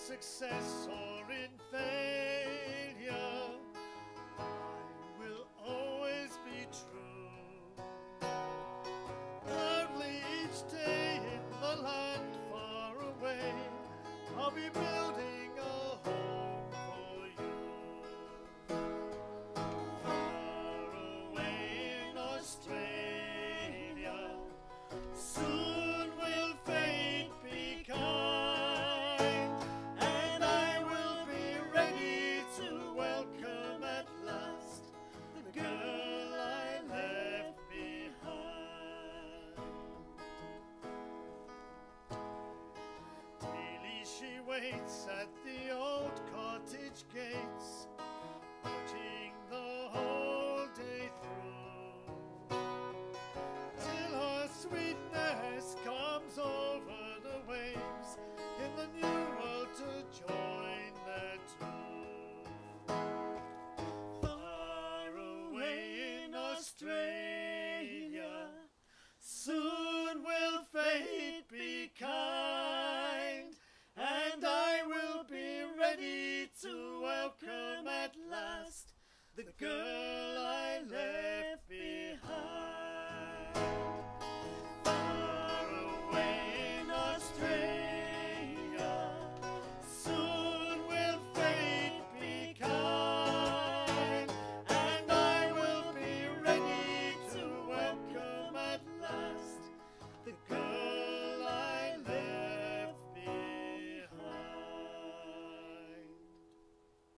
success or in failure, I will always be true. Proudly each day in the land far away, I'll be building a home for you. Far away in Australia, soon will fate be kind, and I will be ready to welcome at last the girl I left behind. Daily she waits at the old cottage gates,